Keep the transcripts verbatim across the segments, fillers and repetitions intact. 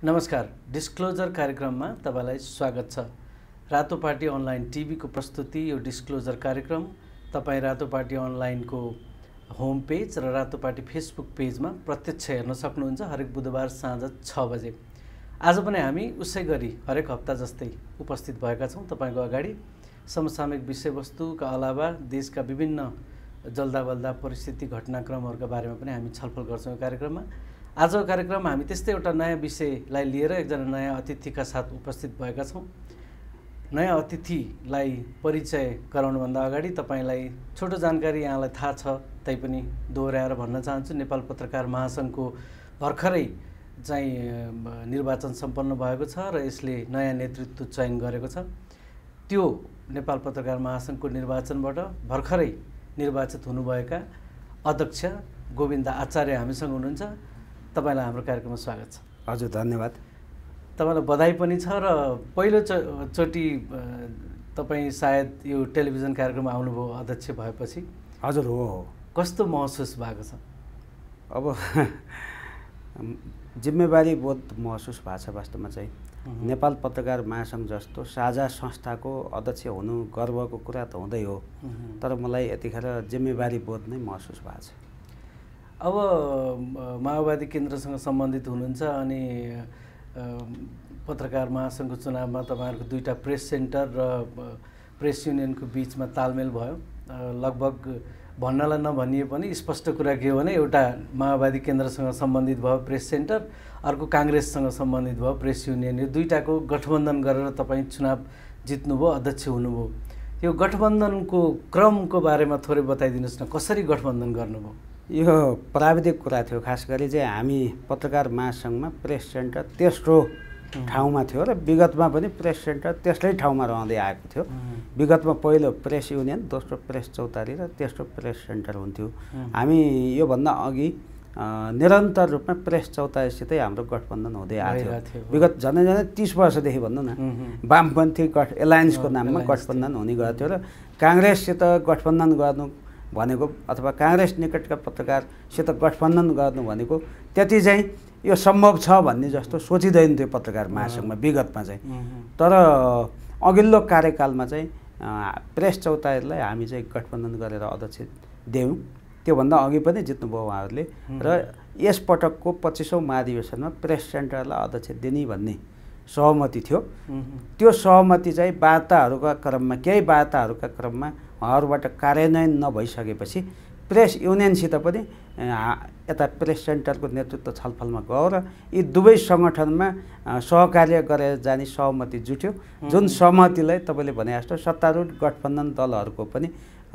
नमस्कार, डिस्क्लोजर कार्यक्रममा तपाईलाई स्वागत छ। रातोपाटी अनलाइन टिभीको प्रस्तुति यो डिस्क्लोजर कार्यक्रम तपाई रातोपाटी अनलाइनको होम पेज र रातोपाटी फेसबुक पेजमा प्रत्यक्ष हेर्न सक्नुहुन्छ हरेक बुधबार साँझ छ बजे। आज पनि हामी उसै गरी हरेक हप्ता जस्तै उपस्थित भएका छौँ तपाईको अगाडि। समसामयिक विषयवस्तुका अलावा देशका विभिन्न जल्दाबल्दा परिस्थिति घटनाक्रमहरूका बारेमा पनि हामी छलफल गर्छौँ यो कार्यक्रममा। आजको कार्यक्रममा हामी त्यस्तै एउटा नयाँ विषयलाई लिएर एकजना नयाँ अतिथिका साथ उपस्थित भएका छौँ। नयाँ अतिथिलाई परिचय गराउनुभन्दा अगाडि तपाईलाई छोटो जानकारी यहाँलाई थाहा छ तैपनि दोहोऱ्याएर भन्न चाहन्छु। नेपाल पत्रकार महासङ्घको भर्खरै चाहिँ निर्वाचन सम्पन्न भएको छ र यसले नयाँ नेतृत्व चयन गरेको छ। त्यो नेपाल पत्रकार महासङ्घको निर्वाचनबाट भर्खरै निर्वाचित हुनुभएका अध्यक्ष गोविन्द आचार्य हामीसँग हुनुहुन्छ। तपाईलाई हाम्रो कार्यक्रममा स्वागत छ। हजुर, धन्यवाद। तपाईलाई बधाई पनि छ र पहिलो चोटि तपाईँ सायद यो टेलिभिजन कार्यक्रममा आउनुभयो अध्यक्ष भएपछि। हजुर, हो हो। कस्तो महसुस भएको छ? अब जिम्मेवारी बोध महसुस भएको छ। वास्तवमा चाहिँ नेपाल पत्रकार महासङ्घ जस्तो साझा संस्थाको अध्यक्ष हुनु गर्वको कुरा त हुँदै हो, तर मलाई यतिखेर जिम्मेवारी बोध नै महसुस भएको छ। अब माओवादी केन्द्रसँग सम्बन्धित हुनुहुन्छ अनि पत्रकार महासङ्घको चुनावमा तपाईँहरूको दुईवटा प्रेस सेन्टर र प्रेस युनियनको बिचमा तालमेल भयो। लगभग भन्नलाई नभनिए पनि स्पष्ट कुरा के हो भने एउटा माओवादी केन्द्रसँग सम्बन्धित भयो प्रेस सेन्टर, अर्को काङ्ग्रेससँग सम्बन्धित भयो प्रेस युनियन। यो दुईटाको गठबन्धन गरेर तपाईँ चुनाव जित्नुभयो, अध्यक्ष हुनुभयो। यो गठबन्धनको क्रमको बारेमा थोरै बताइदिनुहोस् न, कसरी गठबन्धन गर्नुभयो? यो प्राविधिक कुरा थियो। खास गरी चाहिँ हामी पत्रकार महासङ्घमा प्रेस सेन्टर तेस्रो ठाउँमा थियो र विगतमा पनि प्रेस सेन्टर तेस्रै ठाउँमा रहँदै आएको थियो। विगतमा पहिलो प्रेस युनियन, दोस्रो प्रेस चौतारी र तेस्रो प्रेस सेन्टर हुन्थ्यो। हामी योभन्दा अघि निरन्तर रूपमा प्रेस चौतारीसितै हाम्रो गठबन्धन हुँदै आएको थियो। विगत झन्डै झन्डै तिस वर्षदेखि भन्नु न वामपन्थी गठ एलायन्सको नाममा गठबन्धन हुने गर्थ्यो र काङ्ग्रेससित गठबन्धन गर्नु भनेको अथवा काङ्ग्रेस निकटका पत्रकारसित गठबन्धन गर्नु भनेको त्यति चाहिँ यो सम्भव छ भन्ने जस्तो सोचिँदैन थियो पत्रकार महासङ्घमा विगतमा चाहिँ। तर अघिल्लो कार्यकालमा चाहिँ प्रेस चौतारीलाई हामी चाहिँ गठबन्धन गरेर अध्यक्ष दियौँ। त्योभन्दा अघि पनि जित्नुभयो उहाँहरूले र यसपटकको पच्चिसौँ महाधिवेशनमा प्रेस सेन्टरलाई अध्यक्ष दिने भन्ने सहमति थियो। त्यो सहमति चाहिँ वार्ताहरूका क्रममा केही वार्ताहरूका क्रममा उहाँहरूबाट कार्यान्वयन नभइसकेपछि प्रेस युनियनसित पनि यता प्रेस सेन्टरको नेतृत्व छलफलमा गयो र यी दुवै सङ्गठनमा सहकार्य गरेर जाने सहमति जुट्यो। जुन सहमतिलाई तपाईँले भने जस्तो सत्तारूढ गठबन्धन दलहरूको पनि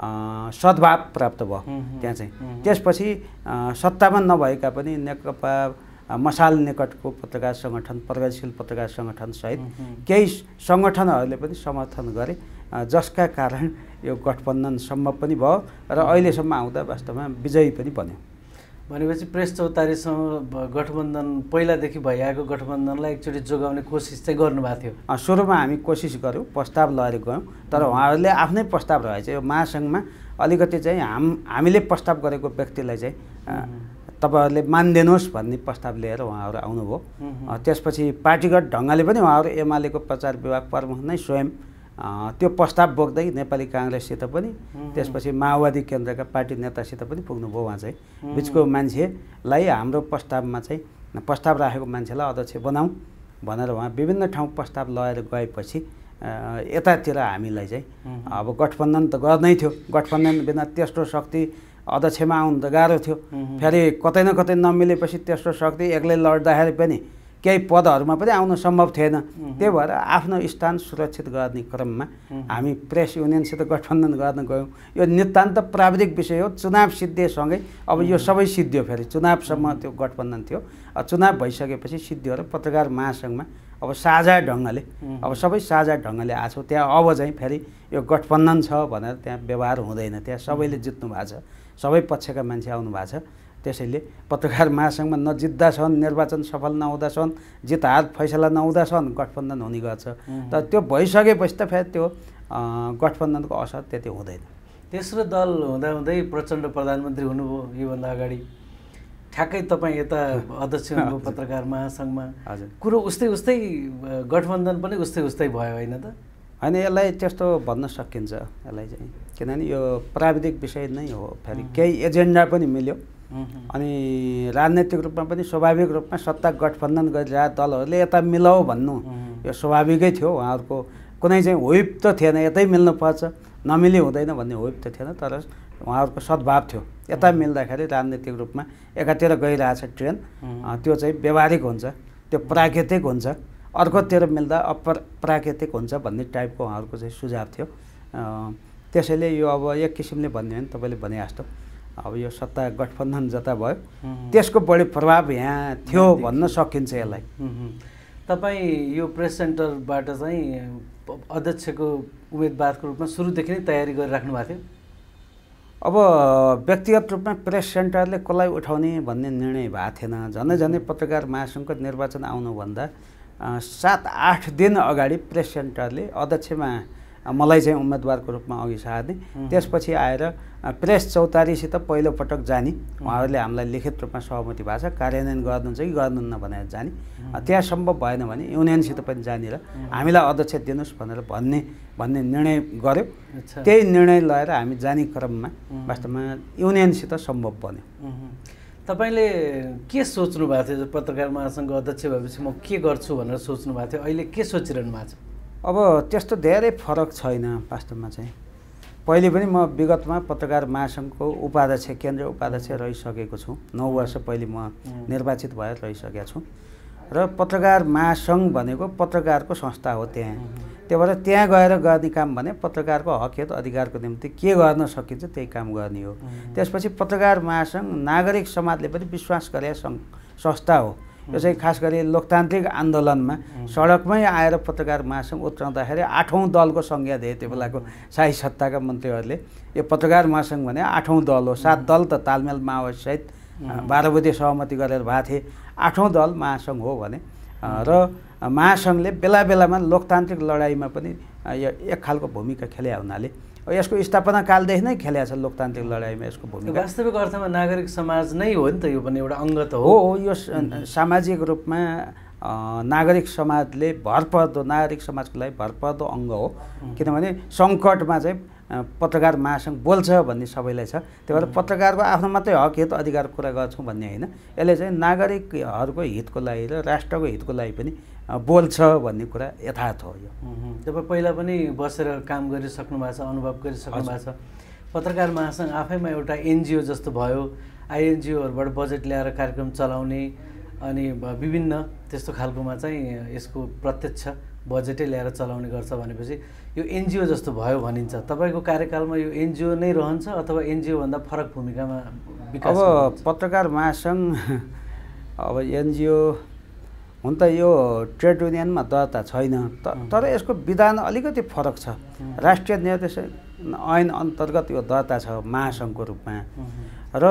सद्भाव प्राप्त भयो त्यहाँ चाहिँ। त्यसपछि सत्तामा नभएका पनि नेकपा मसाल निकटको पत्रकार सङ्गठन, प्रगतिशील पत्रकार सङ्गठन सहित केही सङ्गठनहरूले पनि समर्थन गरे, जसका कारण यो गठबन्धन सम्भव पनि भयो र अहिलेसम्म आउँदा वास्तवमा विजयी पनि बन्यो। भनेपछि प्रेस चौतारीसँग गठबन्धन पहिलादेखि भइआएको गठबन्धनलाई एकचोटि जोगाउने कोसिस चाहिँ गर्नुभएको थियो? सुरुमा हामी कोसिस गऱ्यौँ, प्रस्ताव लिएर गयौँ, तर उहाँहरूले आफ्नै प्रस्ताव रहेछ। यो महासङ्घमा अलिकति चाहिँ हाम हामीले प्रस्ताव गरेको व्यक्तिलाई चाहिँ तपाईँहरूले मानिदिनुहोस् भन्ने प्रस्ताव लिएर उहाँहरू आउनुभयो। त्यसपछि पार्टीगत ढङ्गले पनि उहाँहरू एमालेको प्रचार विभाग प्रमुख नै स्वयं त्यो प्रस्ताव बोक्दै नेपाली काङ्ग्रेससित पनि त्यसपछि माओवादी केन्द्रका पार्टी नेतासित पनि पुग्नुभयो। उहाँ चाहिँ बिचको मान्छेलाई हाम्रो प्रस्तावमा चाहिँ प्रस्ताव राखेको मान्छेलाई अध्यक्ष बनाऊँ भनेर उहाँ विभिन्न ठाउँ प्रस्ताव लगाएर गएपछि यतातिर हामीलाई चाहिँ अब गठबन्धन त गर्नै थियो। गठबन्धन बिना तेस्रो शक्ति अध्यक्षमा आउनु त गाह्रो थियो। फेरि कतै न कतै नमिलेपछि तेस्रो शक्ति एक्लै लड्दाखेरि पनि केही पदहरूमा पनि आउन सम्भव थिएन। त्यही भएर आफ्नो स्थान सुरक्षित गर्ने क्रममा हामी प्रेस युनियनसित गठबन्धन गर्न गयौँ। यो नितान्त प्राविधिक विषय हो। चुनाव सिद्धिएसँगै अब यो सबै सिद्धियो। फेरि चुनावसम्म त्यो गठबन्धन थियो। चुनाव भइसकेपछि सिद्धियो र पत्रकार महासङ्घमा अब साझा ढङ्गले अब सबै साझा ढङ्गले आछौँ। त्यहाँ अब चाहिँ फेरि यो गठबन्धन छ भनेर त्यहाँ व्यवहार हुँदैन। त्यहाँ सबैले जित्नु भएको छ, सबै पक्षका मान्छे आउनु भएको छ। त्यसैले पत्रकार महासङ्घमा नजित्दासम्म, निर्वाचन सफल नहुँदासम्म, जित हार फैसला नहुँदासम्म गठबन्धन हुने गर्छ। तर त्यो भइसकेपछि त फेरि त्यो गठबन्धनको असर त्यति हुँदैन। तेस्रो दल हुँदाहुँदै प्रचण्ड प्रधानमन्त्री हुनुभयो योभन्दा अगाडि। ठ्याक्कै तपाईँ यता अध्यक्ष हुनुभयो पत्रकार महासङ्घमा, हजुर कुरो उस्तै उस्तै गठबन्धन पनि उस्तै उस्तै भयो होइन त? होइन, यसलाई त्यस्तो भन्न सकिन्छ यसलाई चाहिँ, किनभने यो प्राविधिक विषय नै हो, फेरि केही एजेन्डा पनि मिल्यो अनि राजनैतिक रूपमा पनि स्वाभाविक रूपमा सत्ता गठबन्धन गरिरहेका दलहरूले यता मिलाऊ भन्नु यो स्वाभाविकै थियो। उहाँहरूको कुनै चाहिँ होइप त थिएन, यतै मिल्नुपर्छ नमिली हुँदैन भन्ने होइप त थिएन, तर उहाँहरूको सद्भाव थियो। यता मिल्दाखेरि राजनैतिक रूपमा एकातिर गइरहेछ ट्रेन, त्यो चाहिँ व्यवहारिक हुन्छ, त्यो प्राकृतिक हुन्छ, अर्कोतिर मिल्दा अप्र प्राकृतिक हुन्छ भन्ने टाइपको उहाँहरूको चाहिँ सुझाव थियो। त्यसैले यो अब एक किसिमले भन्यो भने तपाईँले भने जस्तो अब यो सत्ता गठबन्धन जता भयो त्यसको बढी प्रभाव यहाँ थियो भन्न सकिन्छ यसलाई। तपाईँ यो प्रेस सेन्टरबाट चाहिँ अध्यक्षको उम्मेदवारको रूपमा सुरुदेखि नै तयारी गरिराख्नु भएको थियो? अब व्यक्तिगत रूपमा प्रेस सेन्टरले कसलाई उठाउने भन्ने निर्णय भएको थिएन। झन्डै झन्डै पत्रकार महासङ्घको निर्वाचन आउनुभन्दा सात आठ दिन अगाडि प्रेस सेन्टरले अध्यक्षमा मलाई चाहिँ उम्मेदवारको रूपमा अघि सार्ने, त्यसपछि आएर प्रेस चौतारीसित पहिलोपटक जाने, उहाँहरूले हामीलाई लिखित रूपमा सहमति भएको छ, कार्यान्वयन गर्नुहुन्छ कि गर्नुहुन्न भनेर जाने, त्यहाँ सम्भव भएन भने युनियनसित पनि जाने र हामीलाई अध्यक्ष दिनुहोस् भनेर भन्ने भन्ने निर्णय गऱ्यो। त्यही निर्णय लिएर हामी जाने क्रममा वास्तवमा युनियनसित सम्भव बन्यो। तपाईँले के सोच्नु भएको थियो पत्रकार महासङ्घको अध्यक्ष भएपछि म के गर्छु भनेर सोच्नु भएको थियो, अहिले के सोचिरहनु भएको छ? अब त्यस्तो धेरै फरक छैन वास्तवमा चाहिँ। पहिले पनि म विगतमा पत्रकार महासङ्घको उपाध्यक्ष केन्द्रीय उपाध्यक्ष रहिसकेको छु, नौ वर्ष पहिले म निर्वाचित भएर रहिसकेको छु र पत्रकार महासङ्घ भनेको पत्रकारको संस्था हो। त्यहाँ त्यही भएर त्यहाँ गएर गर्ने काम भने पत्रकारको हक हित अधिकारको निम्ति के गर्न सकिन्छ त्यही काम गर्ने हो। त्यसपछि पत्रकार महासङ्घ नागरिक समाजले पनि विश्वास गरे संस्था हो। यो चाहिँ खास गरी लोकतान्त्रिक आन्दोलनमा सडकमै आएर पत्रकार महासङ्घ उत्रँदाखेरि आठौँ दलको संज्ञा दिए त्यो बेलाको शाही सत्ताका मन्त्रीहरूले। यो पत्रकार महासङ्घ भने आठौँ दल हो, सात दल त तालमेल माओवादीसहित बाह्र बुधे सहमति गरेर भएको थिए, आठौँ दल महासङ्घ हो भने। र महासङ्घले बेला बेलामा लोकतान्त्रिक लडाइँमा पनि एक खालको भूमिका खेले हुनाले यसको स्थापना कालदेखि नै खेलेको छ लोकतान्त्रिक लडाइँमा यसको भूमिका। वास्तविक अर्थमा नागरिक समाज नै हो नि त, यो पनि एउटा अङ्ग त हो। हो यो सामाजिक रूपमा नागरिक समाजले भरपर्दो नागरिक समाजको लागि भरपर्दो अङ्ग हो। किनभने सङ्कटमा चाहिँ पत्रकार महासङ्घ बोल्छ भन्ने सबैलाई छ। त्यही भएर पत्रकारको आफ्नो मात्रै हक हित अधिकार कुरा गर्छौँ भन्ने होइन, यसले चाहिँ नागरिकहरूको हितको लागि र राष्ट्रको हितको लागि पनि बोल्छ भन्ने कुरा यथार्थ हो। यो तपाईँ पहिला पनि बसेर काम गरिसक्नु भएको छ, अनुभव गरिसक्नु भएको छ। पत्रकार महासङ्घ आफैमा एउटा एनजिओ जस्तो भयो, आइएनजिओहरूबाट बजेट ल्याएर कार्यक्रम चलाउने अनि विभिन्न त्यस्तो खालकोमा चाहिँ यसको प्रत्यक्ष बजेटै ल्याएर चलाउने गर्छ भनेपछि यो एनजिओ जस्तो भयो भनिन्छ। तपाईँको कार्यकालमा यो एनजिओ नै रहन्छ अथवा एनजिओभन्दा फरक भूमिकामा विकास? अब पत्रकार महासङ्घ अब एनजिओ हुन त यो ट्रेड युनियनमा दर्ता छैन, तर यसको विधान अलिकति फरक छ। राष्ट्रिय निर्देशन ऐन अन्तर्गत यो दर्ता छ महासङ्घको रूपमा र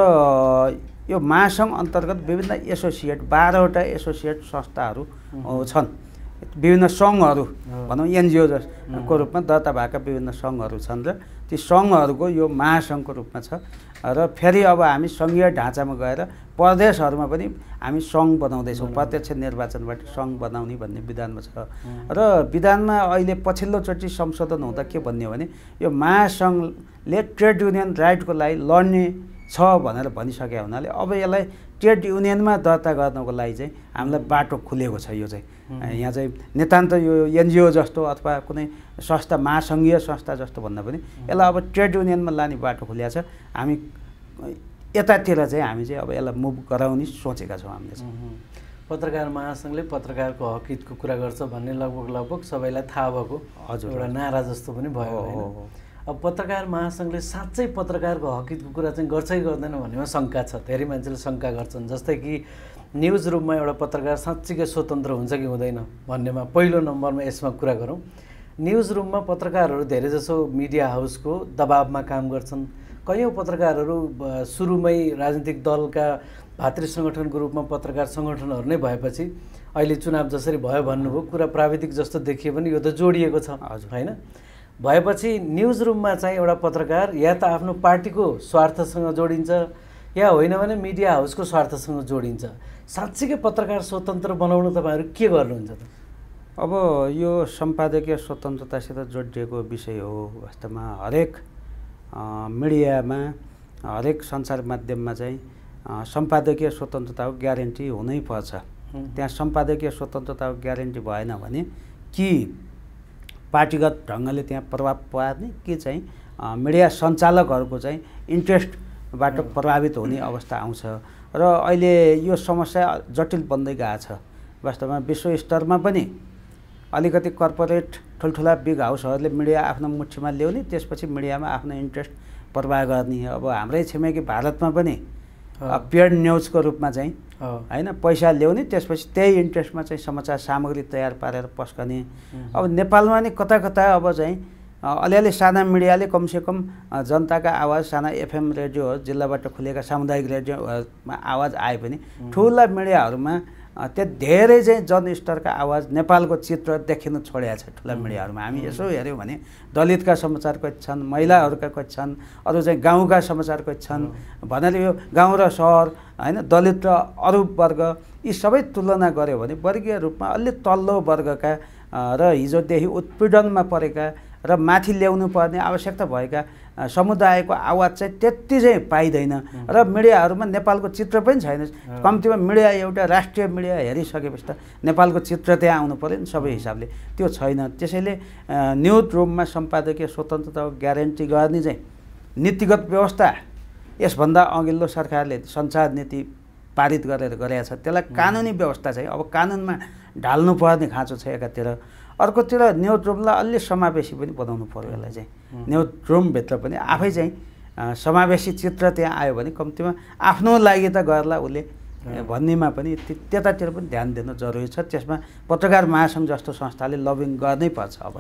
यो महासङ्घ अन्तर्गत विभिन्न एसोसिएट बाह्रवटा एसोसिएट संस्थाहरू छन्, विभिन्न सङ्घहरू भनौँ एनजिओ जसको रूपमा दर्ता भएका विभिन्न सङ्घहरू छन् र ती सङ्घहरूको यो महासङ्घको रूपमा छ। र फेरि अब हामी सङ्घीय ढाँचामा गएर प्रदेशहरूमा पनि हामी सङ्घ बनाउँदैछौँ, प्रत्यक्ष निर्वाचनबाट सङ्घ बनाउने भन्ने विधानमा छ। र विधानमा अहिले पछिल्लोचोटि संशोधन हुँदा के भन्ने हो भने यो महासङ्घले ट्रेड युनियन राइटको लागि लड्ने छ भनेर भनिसके हुनाले अब यसलाई ट्रेड युनियनमा दर्ता गर्नको लागि चाहिँ हामीलाई बाटो खुलेको छ। यो चाहिँ यहाँ चाहिँ नितान्त यो एनजिओ जस्तो अथवा कुनै संस्था महासङ्घीय संस्था जस्तो भन्दा पनि यसलाई अब ट्रेड युनियनमा लाने बाटो खुलेको छ। हामी यतातिर चाहिँ हामी चाहिँ अब यसलाई मुभ गराउने सोचेका छौँ हामीले चाहिँ। पत्रकार महासङ्घले पत्रकारको हक हितको कुरा गर्छ भन्ने लगभग लगभग सबैलाई थाहा भएको हजुर एउटा नारा जस्तो पनि भयो। अब पत्रकार महासङ्घले साँच्चै पत्रकारको हक हितको कुरा चाहिँ गर्छ कि गर्दैन भन्नेमा शङ्का छ, धेरै मान्छेले शङ्का गर्छन्। जस्तै कि न्युज रुममा एउटा पत्रकार साँच्चीकै स्वतन्त्र हुन्छ कि हुँदैन भन्नेमा पहिलो नम्बरमा यसमा कुरा गरौँ। न्युज रुममा पत्रकारहरू धेरैजसो मिडिया हाउसको दबावमा काम गर्छन्। कयौँ पत्रकारहरू सुरुमै राजनीतिक दलका भातृ सङ्गठनको रूपमा पत्रकार सङ्गठनहरू नै भएपछि अहिले चुनाव जसरी भयो भन्नुभयो, कुरा प्राविधिक जस्तो देखिए पनि यो त जोडिएको छ होइन। भएपछि न्युज रुममा चाहिँ एउटा पत्रकार या त आफ्नो पार्टीको स्वार्थसँग जोडिन्छ या होइन भने मिडिया हाउसको स्वार्थसँग जोडिन्छ। साँच्चीकै पत्रकार स्वतन्त्र बनाउन तपाईँहरू के गर्नुहुन्छ त? अब यो सम्पादकीय स्वतन्त्रतासित जोडिएको विषय हो। वास्तवमा हरेक मिडियामा हरेक सञ्चार माध्यममा चाहिँ सम्पादकीय स्वतन्त्रताको ग्यारेन्टी हुनैपर्छ। त्यहाँ सम्पादकीय स्वतन्त्रताको ग्यारेन्टी भएन भने कि पार्टीगत ढङ्गले त्यहाँ प्रभाव पार्ने कि चाहिँ मिडिया सञ्चालकहरूको चाहिँ इन्ट्रेस्टबाट प्रभावित हुने अवस्था आउँछ र अहिले यो समस्या जटिल बन्दै गएको छ। वास्तवमा विश्व स्तरमा पनि अलिकति कर्पोरेट ठुल्ठुला बिग हाउसहरूले मिडिया आफ्नो मुठीमा ल्याउने, त्यसपछि मिडियामा आफ्नो इन्ट्रेस्ट प्रवाह गर्ने। अब हाम्रै छिमेकी भारतमा पनि पेड न्युजको रूपमा चाहिँ होइन पैसा ल्याउने, त्यसपछि त्यही इन्ट्रेस्टमा चाहिँ समाचार सामग्री तयार पारेर पस्कने। अब नेपालमा नि कता कता अब चाहिँ अलिअलि साना मिडियाले कमसेकम जनताका आवाज, साना एफएम रेडियो जिल्लाबाट खुलेका सामुदायिक रेडियोमा आवाज आए पनि ठुला मिडियाहरूमा त्यो धेरै चाहिँ जनस्तरका आवाज नेपालको चित्र देखिन छोडेको छ। ठुला मिडियाहरूमा हामी यसो हेऱ्यौँ भने दलितका समाचार कति छन्, महिलाहरूका कति छन्, अरू चाहिँ गाउँका समाचार कति छन् भनेर यो गाउँ र सहर होइन दलित र अरू वर्ग यी सबै तुलना गऱ्यो भने वर्गीय रूपमा अलि तल्लो वर्गका र हिजोदेखि उत्पीडनमा परेका र माथि ल्याउनु पर्ने आवश्यकता भएका समुदायको आवाज चाहिँ त्यति चाहिँ पाइँदैन र मिडियाहरूमा नेपालको चित्र पनि छैन। कम्तीमा मिडिया एउटा राष्ट्रिय मिडिया हेरिसकेपछि त नेपालको चित्र त्यहाँ आउनु पर्यो नि सबै हिसाबले, त्यो छैन। त्यसैले न्युज रुममा सम्पादकीय स्वतन्त्रताको ग्यारेन्टी गर्ने चाहिँ नीतिगत व्यवस्था यसभन्दा अघिल्लो सरकारले सञ्चार नीति पारित गरेर गरेको छ, त्यसलाई कानुनी व्यवस्था चाहिँ अब कानुनमा ढाल्नु पर्ने खाँचो छ एकातिर। अर्कोतिर न्युज रुमलाई अलि समावेशी पनि बनाउनु पर्यो। यसलाई चाहिँ न्युज रुमभित्र पनि आफै चाहिँ समावेशी चित्र त्यहाँ आयो भने कम्तीमा आफ्नो लागि त गर्ला उसले भन्नेमा पनि त्यतातिर पनि ध्यान दिनु जरुरी छ। त्यसमा पत्रकार महासङ्घ जस्तो संस्थाले लबिङ गर्नै पर्छ। अब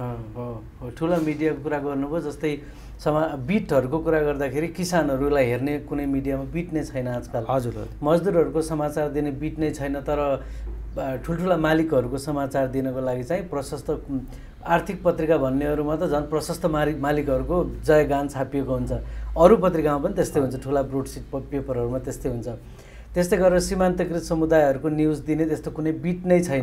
हो ठुला मिडियाको कुरा गर्नुभयो, जस्तै समा बिटहरूको कुरा गर्दाखेरि किसानहरूलाई हेर्ने कुनै मिडियामा बिट नै छैन आजकल। हजुर, मजदुरहरूको समाचार दिने बिट नै छैन, तर ठुल्ठुला मालिकहरूको समाचार दिनको लागि चाहिँ प्रशस्त आर्थिक पत्रिका भन्नेहरूमा त झन् प्रशस्त मालिक मालिकहरूको जयगान छापिएको हुन्छ। अरू पत्रिकामा पनि त्यस्तै हुन्छ, ठुला ब्रोडसिट पेपरहरूमा त्यस्तै हुन्छ। त्यस्तै गरेर सीमान्तकृत समुदायहरूको न्युज दिने त्यस्तो कुनै बिट नै छैन।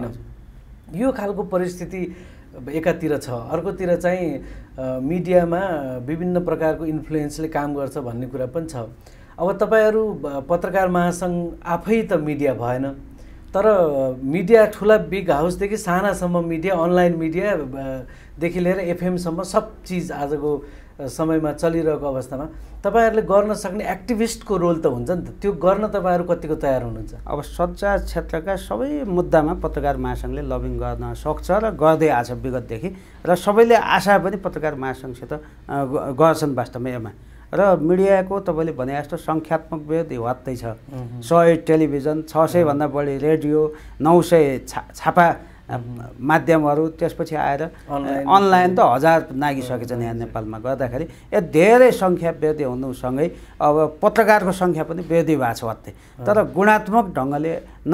यो खालको परिस्थिति एकातिर छ, अर्कोतिर चाहिँ मिडियामा विभिन्न प्रकारको इन्फ्लुएन्सले काम गर्छ भन्ने कुरा पनि छ। अब तपाईँहरू पत्रकार महासङ्घ आफै त मिडिया भएन, तर मिडिया ठुला बिग हाउसदेखि सानासम्म मिडिया, अनलाइन मिडियादेखि लिएर एफएमसम्म सब चिज आजको समयमा चलिरहेको अवस्थामा तपाईँहरूले गर्न सक्ने एक्टिभिस्टको रोल त हुन्छ नि त, त्यो गर्न तपाईँहरू कतिको तयार हुनुहुन्छ? अब सञ्चार क्षेत्रका सबै मुद्दामा पत्रकार महासङ्घले लबिङ गर्न सक्छ र गर्दै आछ विगतदेखि, र सबैले आशा पनि पत्रकार महासङ्घसित गर्छन् वास्तवमा यसमा। र मिडियाको तपाईँले भने जस्तो सङ्ख्यात्मक विरोध वात्तै छ। सय टेलिभिजन, छ सयभन्दा बढी रेडियो, नौ सय छा छापा माध्यमहरू, त्यसपछि आएर अनलाइन त हजार नागिसकेछन् यहाँ नेपालमा गर्दाखेरि। यो धेरै सङ्ख्या वृद्धि हुनुसँगै अब पत्रकारको सङ्ख्या पनि वृद्धि भएको छ वात्तै, तर गुणात्मक ढङ्गले न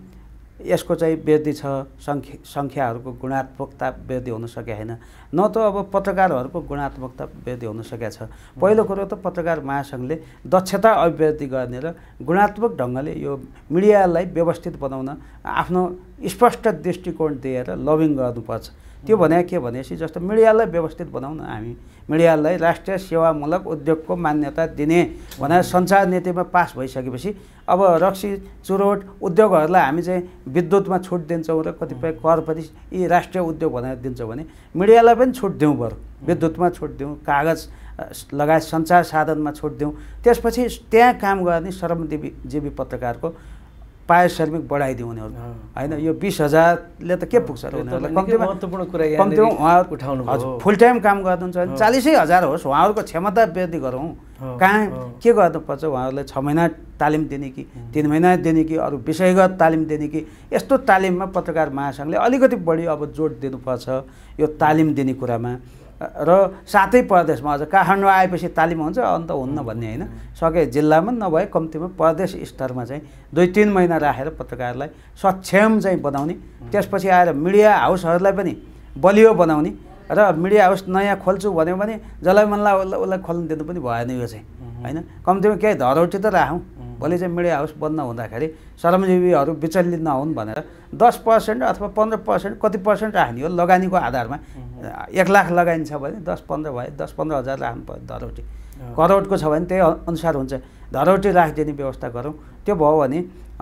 यसको चाहिँ वृद्धि छ, सङ्ख्या सङ्ख्याहरूको गुणात्मकता वृद्धि हुन सकेको छैन, न त अब पत्रकारहरूको गुणात्मकता वृद्धि हुन सकेको छ। पहिलो कुरो त पत्रकार महासङ्घले दक्षता अभिवृद्धि गर्ने र गुणात्मक ढङ्गले यो मिडियालाई व्यवस्थित बनाउन आफ्नो स्पष्ट दृष्टिकोण दिएर लबिङ गर्नुपर्छ। त्यो भने के भनेपछि जस्तो मिडियालाई व्यवस्थित बनाउन हामी मिडियालाई राष्ट्रिय सेवामूलक उद्योगको मान्यता दिने भनेर सञ्चार नीतिमा पास भइसकेपछि अब रक्सी चुरोट उद्योगहरूलाई हामी चाहिँ विद्युतमा छुट दिन्छौँ र कतिपय कर पनि यी राष्ट्रिय उद्योग भनेर दिन्छौँ भने मिडियालाई पनि छुट दिउँ बरु, विद्युतमा छुट दिउँ, कागज लगायत सञ्चार साधनमा छुट दिउँ। त्यसपछि त्यहाँ काम गर्ने श्रमजीवी जीवी पत्रकारको पारिश्रमिक बढाइदिउँ उनीहरू होइन। यो बिस हजारले त के पुग्छ र उनीहरूलाई कम्तीमा महत्त्वपूर्ण कुरा कम्तीमा उहाँहरू उठाउनु हजुर फुल टाइम काम गर्नुहुन्छ भने चालिसै हजार होस्, उहाँहरूको क्षमता वृद्धि गरौँ। कहाँ के गर्नुपर्छ, उहाँहरूलाई छ महिना तालिम दिने कि तिन महिना दिने कि अरू विषयगत तालिम दिने कि, यस्तो तालिममा पत्रकार महासङ्घले अलिकति बढी अब जोड दिनुपर्छ यो तालिम दिने कुरामा। र साथै प्रदेशमा अझ काठमाडौँ आएपछि तालिम हुन्छ अन्त हुन्न भन्ने होइन, सके जिल्लामा नभए कम्तीमा प्रदेश स्तरमा चाहिँ दुई तिन महिना राखेर पत्रकारलाई सक्षम चाहिँ बनाउने, त्यसपछि आएर मिडिया हाउसहरूलाई पनि बलियो बनाउने। र मिडिया हाउस नयाँ खोल्छु भन्यो भने जसलाई मन लाग्यो उसलाई उसलाई खोल्नु दिनु पनि भएन यो चाहिँ होइन। कम्तीमा केही धरोटी त राखौँ भोलि चाहिँ मिडिया हाउस बन्द हुँदाखेरि श्रमजीवीहरू विचलित नहुन् भनेर दस पर्सेन्ट अथवा पन्ध्र पर्सेन्ट कति पर्सेन्ट राख्ने हो लगानीको आधारमा एक लाख लगाइन्छ भने दस पन्ध्र भयो दस पन्ध्र हजार राख्नु पर्यो धरौटी करोडको छ भने त्यही अनुसार हुन्छ धरौटी राखिदिने व्यवस्था गरौँ त्यो भयो भने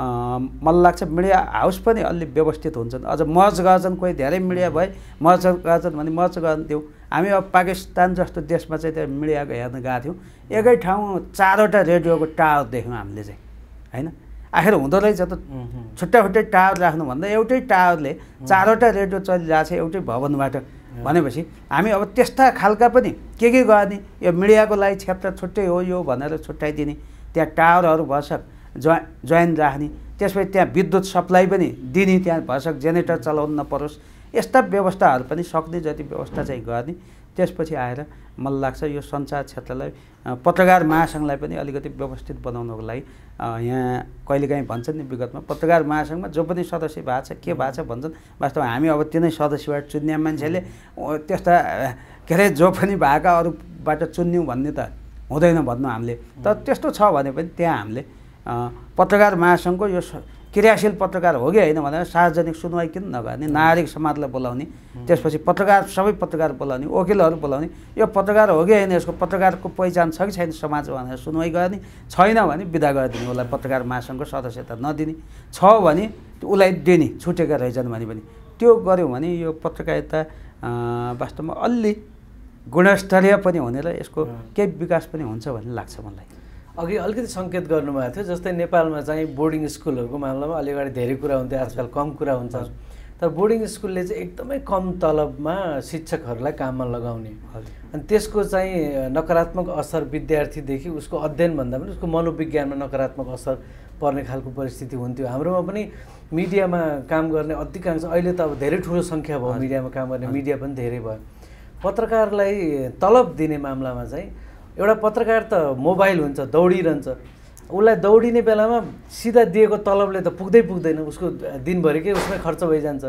मलाई लाग्छ मिडिया हाउस पनि अलि व्यवस्थित हुन्छन् अझ मर्ज गर्छन् कोही धेरै मिडिया भए मर्ज गर्छन् भने मर्ज गर्न दिउँ हामी अब पाकिस्तान जस्तो देशमा चाहिँ त्यो मिडियाको हेर्न गएको थियौँ एकै ठाउँ चारवटा रेडियोको टावर देख्यौँ हामीले चाहिँ होइन आखिर हुँदो रहेछ त छुट्टा छुट्टै टावर राख्नुभन्दा एउटै टावरले चारवटा रेडियो चलिरहेको छ एउटै भवनबाट भनेपछि हामी अब त्यस्ता खालका पनि के के गर्ने यो मिडियाको लागि क्षेत्र छुट्टै हो यो भनेर छुट्याइदिने त्यहाँ टावरहरू भर्सक जोइ जोइन राख्ने त्यसपछि त्यहाँ विद्युत सप्लाई पनि दिने त्यहाँ भर्सक जेनेरेटर चलाउनु नपरोस् यस्ता व्यवस्थाहरू पनि सक्ने जति व्यवस्था चाहिँ गर्ने त्यसपछि आएर मलाई लाग्छ यो सञ्चार क्षेत्रलाई पत्रकार महासङ्घलाई पनि अलिकति व्यवस्थित बनाउनको लागि यहाँ कहिलेकाहीँ भन्छन् नि विगतमा पत्रकार महासङ्घमा जो पनि सदस्य भएको छ के भएको छ भन्छन् वास्तवमा हामी अब तिनै सदस्यबाट चुन्ने मान्छेले त्यस्ता के अरे जो पनि भएका अरूबाट चुन्यौँ भन्ने त हुँदैन भन्नु हामीले तर त्यस्तो छ भने पनि त्यहाँ हामीले पत्रकार महासङ्घको यो क्रियाशील पत्रकार हो कि होइन भनेर सार्वजनिक सुनवाई किन नगर्ने नागरिक समाजलाई बोलाउने त्यसपछि पत्रकार सबै पत्रकार बोलाउने वकिलहरू बोलाउने यो पत्रकार हो कि होइन यसको पत्रकारको पहिचान छ कि छैन समाजमा भनेर सुनवाई गर्ने छैन भने बिदा गरिदिने उसलाई पत्रकार महासङ्घको सदस्यता नदिने छ भने उसलाई दिने छुटेका रहेछन् भने पनि त्यो गऱ्यौँ भने यो पत्रकारिता वास्तवमा अलि गुणस्तरीय पनि हुने र यसको केही विकास पनि हुन्छ भन्ने लाग्छ मलाई अघि अलिकति सङ्केत गर्नुभएको थियो जस्तै नेपालमा चाहिँ बोर्डिङ स्कुलहरूको मामलामा अलि अगाडि धेरै कुरा हुन्थ्यो आजकल कम कुरा हुन्छ तर बोर्डिङ स्कुलले चाहिँ एकदमै कम तलबमा शिक्षकहरूलाई काममा लगाउने अनि त्यसको चाहिँ नकारात्मक असर विद्यार्थीदेखि उसको अध्ययनभन्दा पनि उसको मनोविज्ञानमा नकारात्मक असर पर्ने खालको परिस्थिति हुन्थ्यो हाम्रोमा पनि मिडियामा काम गर्ने अधिकांश अहिले त अब धेरै ठुलो सङ्ख्या भयो मिडियामा काम गर्ने मिडिया पनि धेरै भयो पत्रकारलाई तलब दिने मामलामा चाहिँ एउटा पत्रकार त मोबाइल हुन्छ दौडिरहन्छ उसलाई दौडिने बेलामा सिधा दिएको तलबले त पुग्दै पुग्दैन उसको दिनभरिकै उसमै खर्च भइजान्छ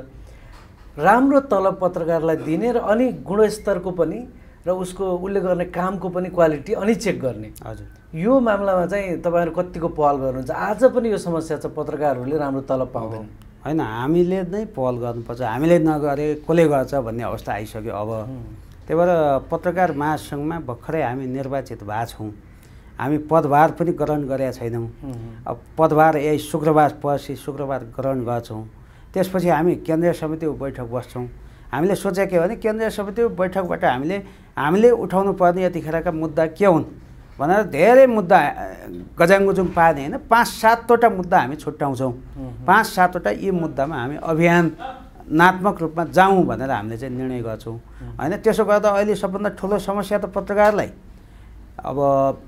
राम्रो तलब पत्रकारलाई दिने र अनि गुणस्तरको पनि र उसको उसले गर्ने कामको पनि क्वालिटी अनि चेक गर्ने हजुर यो मामलामा चाहिँ तपाईँहरू कतिको पहल गर्नुहुन्छ आज पनि यो समस्या छ पत्रकारहरूले राम्रो तलब पाउँदैन होइन हामीले नै पहल गर्नुपर्छ हामीले नगरे कसले गर्छ भन्ने अवस्था आइसक्यो अब त्यही भएर पत्रकार महासङ्घमा भर्खरै हामी निर्वाचित भएको छौँ हामी पदभार पनि ग्रहण गरेका छैनौँ अब पदभार यही शुक्रबार पर्सि शुक्रबार ग्रहण गर्छौँ त्यसपछि हामी केन्द्रीय समितिको बैठक बस्छौँ हामीले सोचेको के भने केन्द्रीय समितिको बैठकबाट हामीले हामीले उठाउनु पर्ने यतिखेरका मुद्दा के हुन् भनेर धेरै मुद्दा गजाङगुजुङ पार्ने होइन पाँच सातवटा मुद्दा हामी छुट्याउँछौँ पाँच सातवटा यी मुद्दामा हामी अभियान नात्मक रूपमा जाउँ भनेर हामीले चाहिँ निर्णय गर्छौँ होइन त्यसो गर्दा अहिले सबभन्दा ठुलो समस्या त पत्रकारलाई अब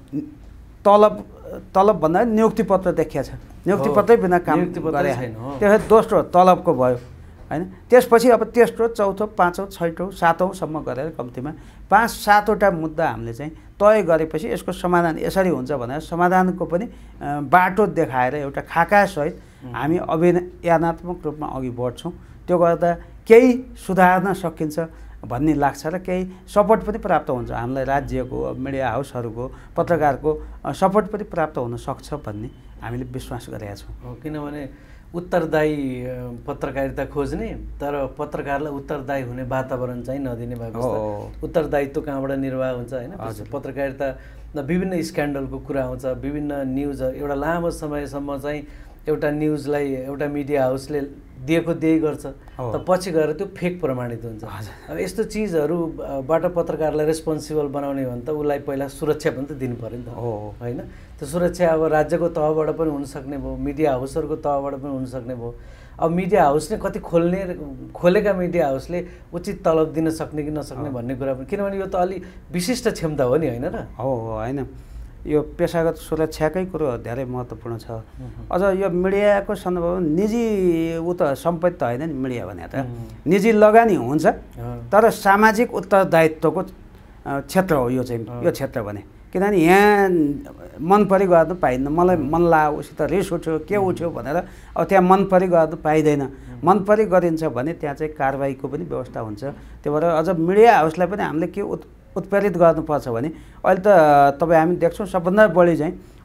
तलब तलब भन्दा नियुक्ति पत्र देखिया छ नियुक्ति पत्रै बिना काम गरे त्यसपछि दोस्रो तलबको भयो होइन त्यसपछि अब तेस्रो चौथो पाँचौँ छैटौँ सातौँसम्म गरेर कम्तीमा पाँच सातवटा मुद्दा हामीले चाहिँ तय गरेपछि यसको समाधान यसरी हुन्छ भनेर समाधानको पनि बाटो देखाएर एउटा खाकासहित हामी अभियानात्मक रूपमा अघि बढ्छौँ त्यो गर्दा केही सुधार्न सकिन्छ भन्ने लाग्छ र केही सपोर्ट पनि प्राप्त हुन्छ हामीलाई राज्यको मिडिया हाउसहरूको पत्रकारको सपोर्ट पनि प्राप्त हुन सक्छ भन्ने हामीले विश्वास गरेका छौँ किनभने उत्तरदायी पत्रकारिता खोज्ने तर पत्रकारलाई उत्तरदायी हुने वातावरण चाहिँ नदिने भएको उत्तरदायित्व कहाँबाट निर्वाह हुन्छ होइन पत्रकारिता विभिन्न स्क्यान्डलको कुरा आउँछ विभिन्न न्युज एउटा लामो समयसम्म चाहिँ एउटा न्युजलाई एउटा मिडिया हाउसले दिएको दिएकै गर्छ त पछि गएर त्यो फेक प्रमाणित हुन्छ अब यस्तो चिजहरूबाट पत्रकारलाई रेस्पोन्सिबल बनाउने हो भने त उसलाई पहिला सुरक्षा पनि त दिनु पऱ्यो नि त होइन त्यो सुरक्षा अब राज्यको तहबाट पनि हुनसक्ने भयो मिडिया हाउसहरूको तहबाट पनि हुनसक्ने भयो अब मिडिया हाउसले कति खोल्ने खोलेका मिडिया हाउसले उचित तलब दिन सक्ने कि नसक्ने भन्ने कुरा पनि किनभने यो त अलि विशिष्ट क्षमता हो नि होइन र हो होइन यो पेसागत सुरक्षाकै कुरो धेरै महत्त्वपूर्ण छ अझ यो मिडियाको सन्दर्भमा निजी ऊ त सम्पत्ति त होइन नि मिडिया भने त निजी लगानी हुन्छ तर सामाजिक उत्तरदायित्वको क्षेत्र हो यो चाहिँ यो क्षेत्र भने किनभने यहाँ मन परि गर्नु पाइन्न मलाई मन लाग्यो उसित रिस उठ्यो के उठ्यो भनेर अब त्यहाँ मन परि गर्नु पाइँदैन मन परि गरिन्छ भने त्यहाँ चाहिँ कारबाहीको पनि व्यवस्था हुन्छ त्यही भएर अझ मिडिया हाउसलाई पनि हामीले के उत् उत्प्रेरित गर्नुपर्छ भने अहिले त तपाईँ हामी देख्छौँ सबभन्दा बढी चाहिँ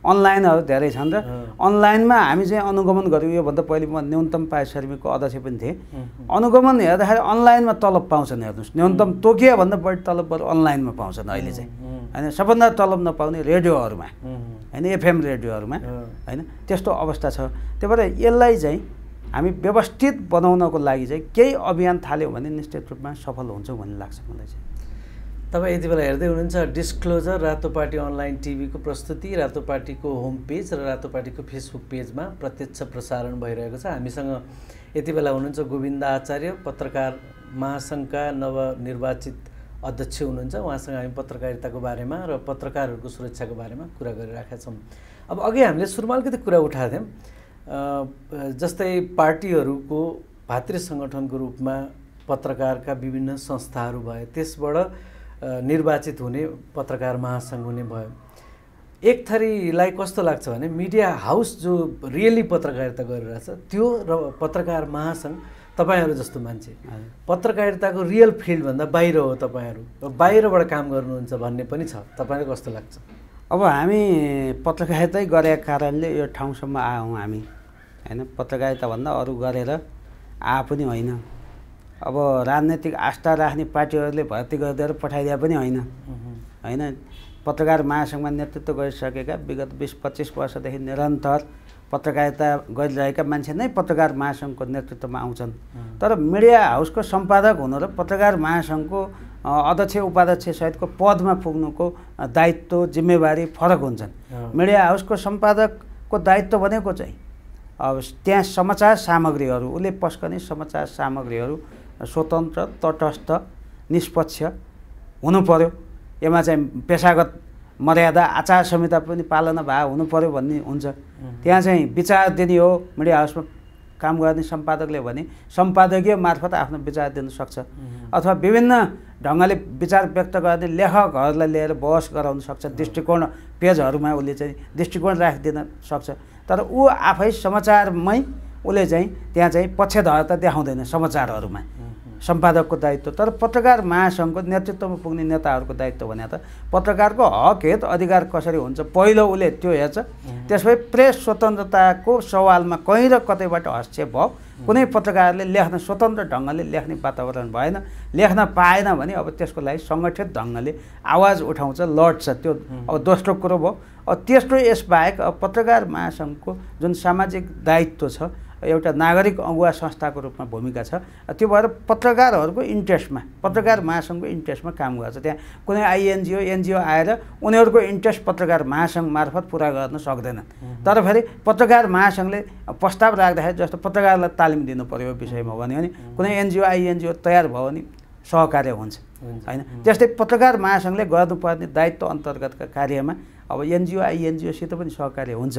अनलाइनहरू धेरै छन् र अनलाइनमा हामी चाहिँ अनुगमन गऱ्यौँ। योभन्दा पहिले म न्यूनतम पाए श्रमिकको अध्यक्ष पनि थिएँ। अनुगमन हेर्दाखेरि अनलाइनमा तलब पाउँछन्। हेर्नुहोस्, न्यूनतम तोकिया भन्दा बढी तलब बरु अनलाइनमा पाउँछन् अहिले चाहिँ होइन। सबभन्दा तलब नपाउने रेडियोहरूमा होइन, एफएम रेडियोहरूमा होइन, त्यस्तो अवस्था छ। त्यही भएर यसलाई चाहिँ हामी व्यवस्थित बनाउनको लागि चाहिँ केही अभियान थाल्यौँ भने निश्चित रूपमा सफल हुन्छौँ भन्ने लाग्छ मलाई चाहिँ। तपाईँ यति बेला हेर्दै हुनुहुन्छ डिस्क्लोजर, रातोपाटी अनलाइन टिभीको प्रस्तुति। रातोपाटीको होम पेज र रातोपाटीको फेसबुक पेजमा प्रत्यक्ष प्रसारण भइरहेको छ। हामीसँग यति बेला हुनुहुन्छ गोविन्द आचार्य, पत्रकार महासङ्घका नवनिर्वाचित अध्यक्ष हुनुहुन्छ। उहाँसँग हामी पत्रकारिताको बारेमा र पत्रकारहरूको सुरक्षाको बारेमा कुरा गरिरहेका छौँ। अब अघि हामीले सुरुमा अलिकति कुरा उठाएको थियौँ, जस्तै पार्टीहरूको भातृ सङ्गठनको रूपमा पत्रकारका विभिन्न संस्थाहरू भए, त्यसबाट निर्वाचित हुने पत्रकार महासङ्घ हुने भयो। एक थरीलाई कस्तो लाग्छ भने मिडिया हाउस जो रियली पत्रकारिता गरिरहेछ त्यो र पत्रकार महासङ्घ, तपाईँहरू जस्तो मान्छे पत्रकारिताको रियल फिल्डभन्दा बाहिर हो, तपाईँहरू बाहिरबाट काम गर्नुहुन्छ भन्ने पनि छ। तपाईँलाई कस्तो लाग्छ? अब हामी पत्रकारितै गरेका कारणले यो ठाउँसम्म आयौँ हामी होइन। पत्रकारिताभन्दा अरू गरेर आ पनि होइन। अब राजनैतिक आस्था राख्ने पार्टीहरूले भर्ती गरिदिएर पठाइदिए पनि होइन होइन। पत्रकार महासङ्घमा नेतृत्व गरिसकेका विगत बिस पच्चिस वर्षदेखि निरन्तर पत्रकारिता गरिरहेका मान्छे नै पत्रकार महासङ्घको नेतृत्वमा आउँछन्। तर मिडिया हाउसको सम्पादक हुनु र पत्रकार महासङ्घको अध्यक्ष उपाध्यक्ष सहितको पदमा पुग्नुको दायित्व जिम्मेवारी फरक हुन्छन्। मिडिया हाउसको सम्पादकको दायित्व भनेको चाहिँ अब त्यहाँ समाचार सामग्रीहरू उसले पस्कने समाचार सामग्रीहरू स्वतन्त्र, तटस्थ, निष्पक्ष हुनु पर्यो। यसमा चाहिँ पेसागत मर्यादा, आचार संहिता पनि पालना भए हुनु पर्यो भन्ने हुन्छ। त्यहाँ चाहिँ विचार दिने हो। मिडिया हाउसमा काम गर्ने सम्पादकले भने सम्पादकीय मार्फत आफ्नो विचार दिन सक्छ अथवा विभिन्न ढङ्गले विचार व्यक्त गर्ने लेखकहरूलाई लिएर बहस गराउन सक्छ। दृष्टिकोण पेजहरूमा उसले चाहिँ दृष्टिकोण राखिदिन सक्छ। तर ऊ आफै समाचारमै उसले चाहिँ त्यहाँ चाहिँ पक्षधरता देखाउँदैन समाचारहरूमा, सम्पादकको दायित्व। तर पत्रकार महासङ्घको नेतृत्वमा पुग्ने नेताहरूको दायित्व भने त पत्रकारको हक हित अधिकार कसरी हुन्छ पहिलो उसले त्यो हेर्छ। त्यसपछि प्रेस स्वतन्त्रताको सवालमा कहीँ र कतैबाट हस्तक्षेप भयो, कुनै पत्रकारले लेख्न स्वतन्त्र ढङ्गले लेख्ने वातावरण भएन, लेख्न पाएन भने अब त्यसको लागि सङ्गठित ढङ्गले आवाज उठाउँछ, लड्छ। त्यो अब दोस्रो कुरो भयो। अब तेस्रो यसबाहेक अब पत्रकार महासङ्घको जुन सामाजिक दायित्व छ, एउटा नागरिक अगुवा संस्थाको रूपमा भूमिका छ, त्यो भएर पत्रकारहरूको इन्ट्रेस्टमा पत्रकार महासङ्घको इन्ट्रेस्टमा काम गर्छ। त्यहाँ कुनै आइएनजिओ एनजिओ आएर उनीहरूको इन्ट्रेस्ट पत्रकार महासङ्घ मार्फत पुरा गर्न सक्दैनन्। तर फेरि पत्रकार महासङ्घले प्रस्ताव राख्दाखेरि जस्तो पत्रकारलाई तालिम दिनु पर्यो विषयमा भन्यो भने कुनै एनजिओ आइएनजिओ तयार भयो भने सहकार्य हुन्छ होइन। त्यस्तै पत्रकार महासङ्घले गर्नुपर्ने दायित्व अन्तर्गतका कार्यमा अब एनजिओ आइएनजिओसित पनि सहकार्य हुन्छ।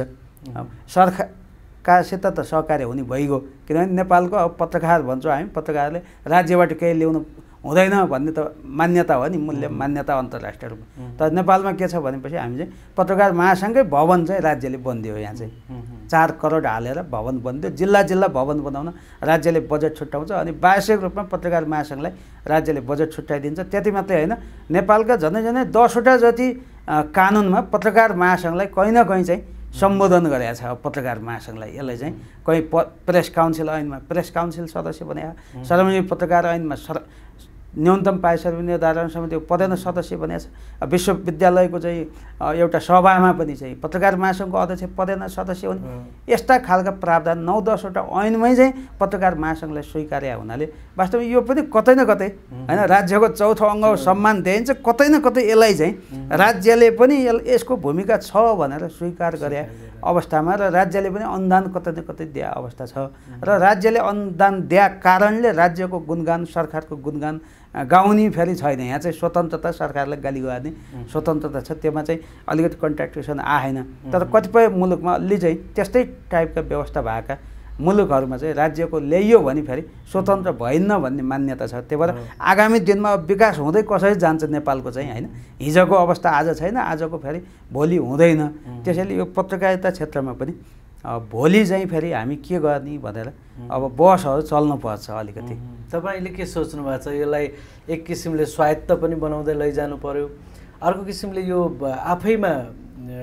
सरकार कासित त सहकार्य हुने भइगयो, किनभने नेपालको अब पत्रकार भन्छौँ हामी, पत्रकारले राज्यबाट केही ल्याउनु हुँदैन भन्ने त मान्यता हो नि, मूल्य मान्यता अन्तर्राष्ट्रिय रूपमा। तर नेपालमा के छ भनेपछि हामी चाहिँ पत्रकार महासङ्घकै भवन चाहिँ राज्यले बनिदियो। यहाँ चाहिँ चार करोड हालेर भवन बनिदियो। जिल्ला जिल्ला भवन बनाउन राज्यले बजेट छुट्याउँछ अनि वार्षिक रूपमा पत्रकार महासङ्घलाई राज्यले बजेट छुट्याइदिन्छ। त्यति मात्रै होइन, नेपालका झन्डै झन्डै दसवटा जति कानुनमा पत्रकार महासङ्घलाई कहीँ न कहीँ चाहिँ सम्बोधन गरेको छ। पत्रकार महासङ्घलाई यसलाई चाहिँ कहीँ प प्रेस काउन्सिल ऐनमा प्रेस काउन्सिल सदस्य बनाएको, सार्वजनिक पत्रकार ऐनमा सर न्यूनतम पाए श्रमिक निर्धारण समितिको पदेन सदस्य बनाएको छ। विश्वविद्यालयको चाहिँ एउटा सभामा पनि चाहिँ पत्रकार महासङ्घको अध्यक्ष पदेन सदस्य हुने, यस्ता खालका प्रावधान नौ दसवटा ऐनमै चाहिँ पत्रकार महासङ्घलाई स्वीकार्य हुनाले वास्तवमा यो पनि कतै न कतै होइन राज्यको चौथो अङ्ग सम्मान दिइन्छ। कतै न कतै यसलाई चाहिँ राज्यले पनि यसको भूमिका छ भनेर स्वीकार गरे अवस्थामा र राज्यले पनि अनुदान कतै न कतै दिए अवस्था छ र राज्यले अनुदान दिए कारणले राज्यको गुणगान, सरकारको गुणगान गाउने फेरि छैन। यहाँ चाहिँ स्वतन्त्रता, सरकारलाई गाली गर्ने स्वतन्त्रता छ, त्यसमा चाहिँ अलिकति कन्ट्राक्टेसन आएन। तर कतिपय मुलुकमा अलि चाहिँ त्यस्तै टाइपका व्यवस्था भएका मुलुकहरूमा चाहिँ राज्यको ल्याइयो भने फेरि स्वतन्त्र भइन्न भन्ने मान्यता छ। त्यही भएर आगामी दिनमा विकास हुँदै कसरी जान्छ नेपालको चाहिँ होइन, हिजोको अवस्था आज छैन, आजको फेरि भोलि हुँदैन। त्यसैले यो पत्रकारिता क्षेत्रमा पनि भोलि चाहिँ फेरि हामी के गर्ने भनेर अब बसहरू चल्नुपर्छ अलिकति। तपाईँले के सोच्नु भएको छ? यसलाई एक किसिमले स्वायत्त पनि बनाउँदै लैजानु पर्यो, अर्को किसिमले यो आफैमा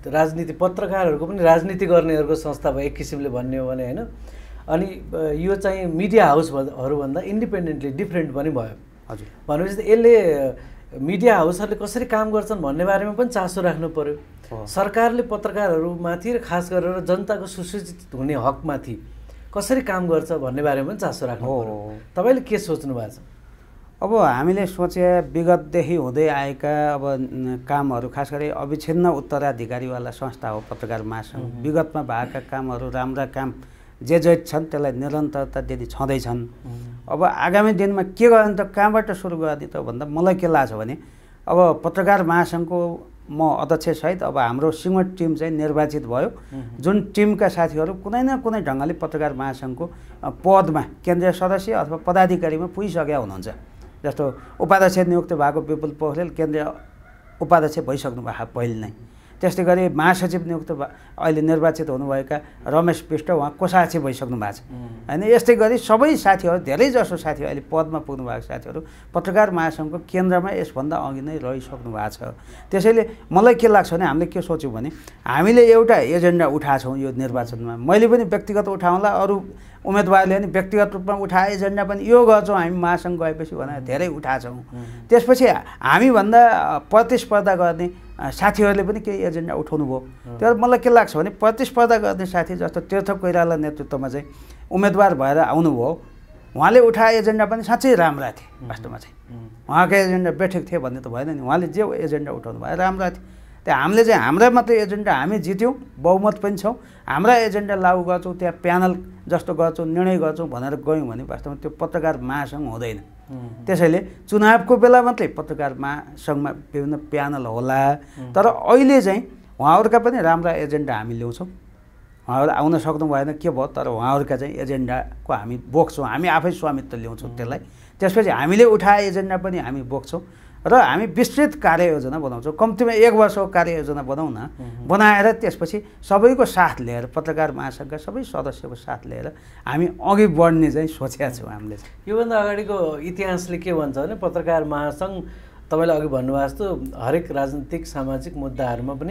राजनीति पत्रकारहरूको पनि राजनीति गर्नेहरूको संस्था भयो एक किसिमले भन्ने हो भने होइन। अनि यो चाहिँ मिडिया हाउसहरूभन्दा इन्डिपेन्डेन्टली डिफ्रेन्ट पनि भयो। हजुर भनेपछि यसले मिडिया हाउसहरूले कसरी काम गर्छन् भन्ने बारेमा पनि चासो राख्नु पर्यो। सरकारले पत्रकारहरूमाथि र खास गरेर जनताको सुसूचित हुने हकमाथि कसरी काम गर्छ भन्ने बारेमा पनि चासो राख्नु पर्यो। तपाईँले के सोच्नु भएको छ? अब हामीले सोचे विगतदेखि हुँदै आएका अब कामहरू खास गरी अविच्छिन्न उत्तराधिकारीवाला संस्था हो पत्रकार महासङ्घ। विगतमा भएका कामहरू राम्रा काम जे जे छन् त्यसलाई निरन्तरता दिँदै छँदैछन्। अब आगामी दिनमा के गर्ने त, कहाँबाट सुरु गर्ने त भन्दा मलाई के लाग्छ भने अब पत्रकार महासङ्घको म अध्यक्षसहित अब हाम्रो सिङ्गो टिम चाहिँ निर्वाचित भयो, जुन टिमका साथीहरू कुनै न कुनै ढङ्गले पत्रकार महासङ्घको पदमा केन्द्रीय सदस्य अथवा पदाधिकारीमा पुगिसकेका हुनुहुन्छ। जस्तो उपाध्यक्ष नियुक्त भएको विपुल पोखरेल केन्द्रीय उपाध्यक्ष भइसक्नु भएको पहिले नै। त्यस्तै गरी महासचिव नियुक्त अहिले निर्वाचित हुनुभएका रमेश विष्ट उहाँ कोषाध्यक्ष भइसक्नु भएको छ होइन। यस्तै गरी सबै साथीहरू धेरैजसो साथीहरू अहिले पदमा पुग्नु भएको साथीहरू पत्रकार महासङ्घको केन्द्रमा यसभन्दा अघि नै रहिसक्नु भएको छ। त्यसैले मलाई के लाग्छ भने हामीले के सोच्यौँ भने हामीले एउटा एजेन्डा उठाएछौँ यो निर्वाचनमा। मैले पनि व्यक्तिगत उठाउँला, अरू उम्मेदवारले पनि व्यक्तिगत रूपमा उठाए एजेन्डा पनि यो गर्छौँ हामी महासङ्घ गएपछि भनेर धेरै उठाएछौँ। त्यसपछि हामीभन्दा प्रतिस्पर्धा गर्ने साथीहरूले पनि केही एजेन्डा उठाउनु भयो। त्यो मलाई के लाग्छ भने प्रतिस्पर्धा गर्ने साथी जस्तो तीर्थ कोइराला नेतृत्वमा चाहिँ उम्मेदवार भएर आउनुभयो, उहाँले उठाए एजेन्डा पनि साँच्चै राम्रा थिए। वास्तवमा चाहिँ उहाँको एजेन्डा बेठिक थिए भन्ने त भएन नि, उहाँले जे एजेन्डा उठाउनु भयो राम्रा थिए। त्यहाँ हामीले चाहिँ हाम्रा मात्रै एजेन्डा हामी जित्यौँ, बहुमत पनि छौँ, हाम्रा एजेन्डा लागू गर्छौँ, त्यहाँ प्यानल जस्तो गर्छौँ निर्णय गर्छौँ भनेर गयौँ भने वास्तवमा त्यो पत्रकार महासङ्घ हुँदैन। त्यसैले चुनावको बेला मात्रै पत्रकार महासङ्घमा विभिन्न प्यानल होला, तर अहिले चाहिँ उहाँहरूका पनि राम्रा एजेन्डा हामी ल्याउँछौँ। उहाँहरू आउन सक्नु भएन के भयो, तर उहाँहरूका चाहिँ एजेन्डाको हामी बोक्छौँ, हामी आफै स्वामित्व ल्याउँछौँ त्यसलाई। त्यसपछि हामीले उठाए एजेन्डा पनि हामी बोक्छौँ र हामी विस्तृत कार्ययोजना बनाउँछौँ। कम्तीमा एक वर्षको कार्ययोजना बनाउँ न, बनाएर त्यसपछि सबैको साथ लिएर पत्रकार महासङ्घका सबै सदस्यको साथ लिएर हामी अघि बढ्ने चाहिँ सोचेका छौँ हामीले। योभन्दा अगाडिको इतिहासले के भन्छ भने पत्रकार महासङ्घ तपाईँले अघि भन्नुभएको जस्तो हरेक राजनीतिक सामाजिक मुद्दाहरूमा पनि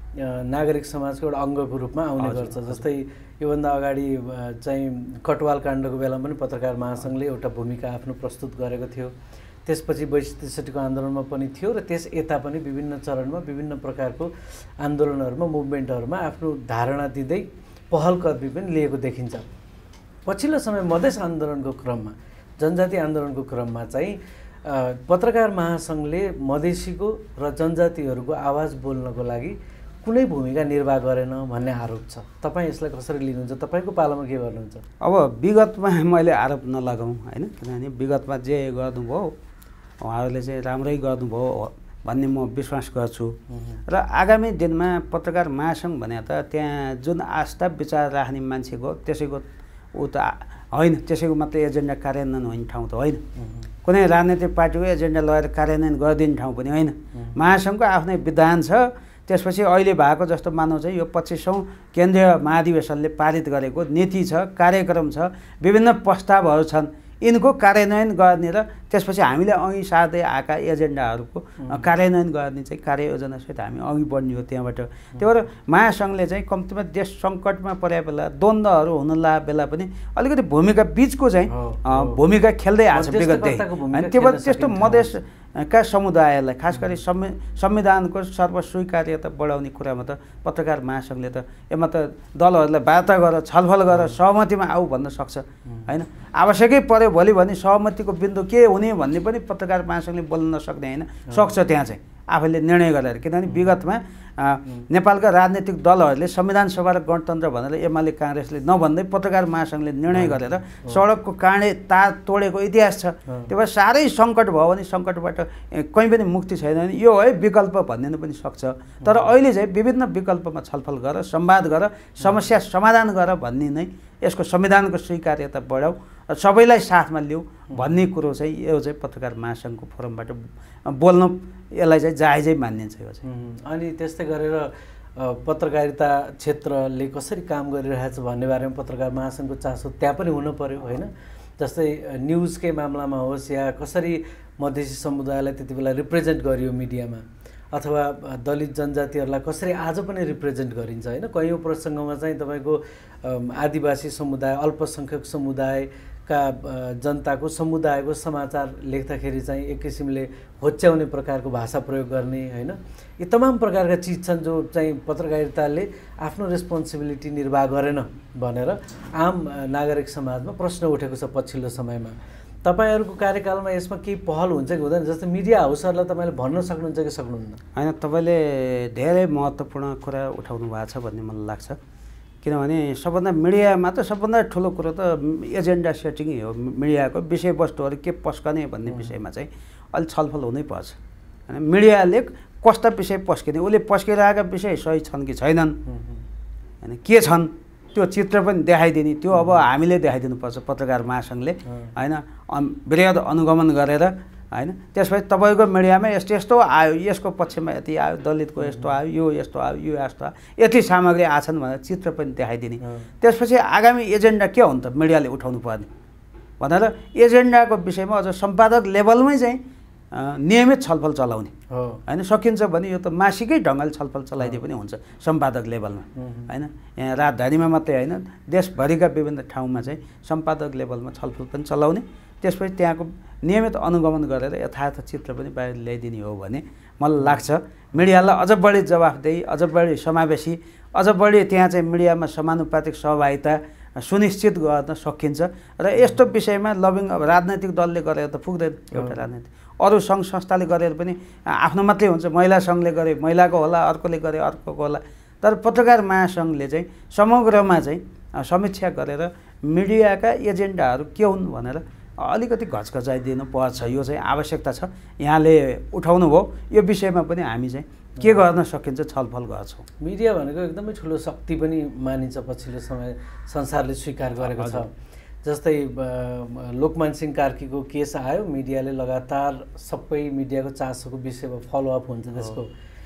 नागरिक समाजको एउटा अङ्गको रूपमा आउने गर्छ। जस्तै योभन्दा अगाडि चाहिँ कटवाल काण्डको बेलामा पनि पत्रकार महासङ्घले एउटा भूमिका आफ्नो प्रस्तुत गरेको थियो। त्यसपछि बैस त्रिसठीको आन्दोलनमा पनि थियो र त्यस यता पनि विभिन्न चरणमा विभिन्न प्रकारको आन्दोलनहरूमा मुभमेन्टहरूमा आफ्नो धारणा दिँदै पहल कदमी पनि लिएको देखिन्छ। पछिल्लो समय मधेस आन्दोलनको क्रममा जनजाति आन्दोलनको क्रममा चाहिँ पत्रकार महासङ्घले मधेसीको र जनजातिहरूको आवाज बोल्नको लागि कुनै भूमिका निर्वाह गरेन भन्ने आरोप छ। तपाईँ यसलाई कसरी लिनुहुन्छ? तपाईँको पालामा के गर्नुहुन्छ? अब विगतमा मैले आरोप नलगाउँ होइन, किनभने विगतमा जे गर्नुभयो उहाँहरूले चाहिँ राम्रै गर्नुभयो भन्ने म विश्वास गर्छु। र आगामी दिनमा पत्रकार महासङ्घ भने त त्यहाँ जुन आस्था विचार राख्ने मान्छेको त्यसैको ऊ त होइन, त्यसैको मात्रै एजेन्डा कार्यान्वयन हुने ठाउँ त होइन, कुनै राजनैतिक पार्टीको एजेन्डा लगाएर कार्यान्वयन गरिदिने ठाउँ पनि होइन। महासङ्घको आफ्नै विधान छ। त्यसपछि अहिले भएको जस्तो मानौँ चाहिँ यो पच्चिसौँ केन्द्रीय महाधिवेशनले पारित गरेको नीति छ, कार्यक्रम छ, विभिन्न प्रस्तावहरू छन्, यिनको कार्यान्वयन गर्ने र त्यसपछि हामीले अघि सार्दै आएका एजेन्डाहरूको कार्यान्वयन गर्ने चाहिँ कार्ययोजनासहित हामी अघि बढ्ने हो त्यहाँबाट। त्यही भएर महासङ्घले चाहिँ कम्तीमा देश सङ्कटमा परे बेला द्वन्द्वहरू हुन ला बेला पनि अलिकति भूमिका बिचको चाहिँ भूमिका खेल्दै आएको छ विगतदेखि। अनि त्यो भएर त्यस्तो मधेसका समुदायलाई खास गरी संवि संविधानको सर्वस्वीकार्यता बढाउने कुरामा त पत्रकार महासङ्घले त यसमा त दलहरूलाई वार्ता गर, छलफल गर, सहमतिमा आऊ भन्न सक्छ होइन। आवश्यकै पर्यो भोलि भने सहमतिको बिन्दु के हुने भन्ने पनि पत्रकार महासङ्घले बोल्न नसक्ने होइन, सक्छ त्यहाँ चाहिँ आफैले निर्णय गरेर। किनभने विगतमा नेपालका राजनीतिक दलहरूले संविधान सभा र गणतन्त्र भनेर एमाले काङ्ग्रेसले नभन्दै पत्रकार महासङ्घले निर्णय गरेर सडकको काँडे तार तोडेको इतिहास छ। त्यो भएर साह्रै सङ्कट भयो भने सङ्कटबाट कहीँ पनि मुक्ति छैन भने यो है विकल्प भनिदिनु पनि सक्छ। तर अहिले चाहिँ विभिन्न विकल्पमा छलफल गर, संवाद गर, समस्या समाधान गर भन्ने नै यसको संविधानको स्वीकार्यता बढाऊ र सबैलाई साथमा ल्याऊ भन्ने कुरो चाहिँ यो चाहिँ पत्रकार महासङ्घको फोरमबाट बोल्नु यसलाई चाहिँ जायजै मानिन्छ यो चाहिँ। अनि त्यस्तै गरेर पत्रकारिता क्षेत्रले कसरी काम गरिरहेछ भन्ने बारेमा पत्रकार महासङ्घको चासो त्यहाँ पनि हुनु पर्यो होइन। जस्तै न्युजकै मामलामा होस् या कसरी मधेसी समुदायलाई त्यति बेला रिप्रेजेन्ट गरियो मिडियामा, अथवा दलित जनजातिहरूलाई कसरी आज पनि रिप्रेजेन्ट गरिन्छ होइन। कयौँ प्रसङ्गमा चाहिँ तपाईँको आदिवासी समुदाय, अल्पसङ्ख्यक समुदायका जनताको समुदायको समाचार लेख्दाखेरि चाहिँ एक किसिमले होच्याउने प्रकारको भाषा प्रयोग गर्ने होइन, यी तमाम प्रकारका चिज छन् जो चाहिँ पत्रकारिताले आफ्नो रेस्पोन्सिबिलिटी निर्वाह गरेन भनेर आम नागरिक समाजमा प्रश्न उठेको छ पछिल्लो समयमा। तपाईँहरूको कार्यकालमा यसमा केही पहल हुन्छ कि हुँदैन? जस्तै मिडिया हाउसहरूलाई तपाईँले भन्न सक्नुहुन्छ कि सक्नुहुन्न? होइन, तपाईँले धेरै महत्त्वपूर्ण कुरा उठाउनु भएको छ भन्ने मलाई लाग्छ। किनभने सबभन्दा मिडियामा त सबभन्दा ठुलो कुरो त एजेन्डा सेटिङै हो। मिडियाको विषयवस्तुहरू के पस्कने भन्ने विषयमा चाहिँ अलिक छलफल हुनैपर्छ। होइन, मिडियाले कस्ता विषय पस्किने, उसले पस्किरहेका विषय सही छन् कि छैनन्, होइन के छन् त्यो चित्र पनि देखाइदिने, त्यो अब हामीले देखाइदिनुपर्छ पत्रकार महासङ्घले होइन, वृहद अनुगमन गरेर होइन। त्यसपछि तपाईँको मिडियामा यस्तो यस्तो आयो, यसको पक्षमा यति आयो, दलितको यस्तो आयो, यो यस्तो आयो, यो यस्तो आयो, यति सामग्री आछन् भनेर चित्र पनि देखाइदिने। त्यसपछि आगामी एजेन्डा के हो त मिडियाले उठाउनु पर्ने भनेर एजेन्डाको विषयमा अझ सम्पादक लेभलमै चाहिँ नियमित छलफल चलाउने होइन। सकिन्छ भने यो त मासिकै ढङ्गले छलफल चलाइदिए पनि हुन्छ सम्पादक लेभलमा होइन। यहाँ राजधानीमा मात्रै होइन, देशभरिका विभिन्न ठाउँमा चाहिँ सम्पादक लेभलमा छलफल पनि चलाउने। त्यसपछि त्यहाँको नियमित अनुगमन गरेर यथार्थ चित्र पनि बाहिर ल्याइदिने हो भने मलाई लाग्छ मिडियालाई अझ बढी जवाफदेही, अझ बढी समावेशी, अझ बढी त्यहाँ चाहिँ मिडियामा समानुपातिक सहभागिता सुनिश्चित गर्न सकिन्छ। र यस्तो विषयमा लबिङ अब राजनैतिक दलले गरेर त पुग्दैन, एउटा राजनैतिक अरू सङ्घ संस्थाले गरेर पनि आफ्नो मात्रै हुन्छ। महिला सङ्घले गरे महिलाको होला, अर्कोले गरे अर्कोको होला। तर पत्रकार महासङ्घले चाहिँ समग्रमा चाहिँ समीक्षा गरेर मिडियाका एजेन्डाहरू के हुन् भनेर अलिकति घचघचाइदिनु पर्छ। यो चाहिँ आवश्यकता छ। यहाँले उठाउनु भयो, यो विषयमा पनि हामी चाहिँ के गर्न सकिन्छ छलफल गर्छौँ। मिडिया भनेको एकदमै ठुलो शक्ति पनि मानिन्छ, पछिल्लो समय संसारले स्वीकार गरेको छ। जस्तै लोकमान सिंह कार्कीको केस आयो, मिडियाले लगातार सबै मिडियाको चासोको विषयमा फलोअप हुन्छ त्यसको।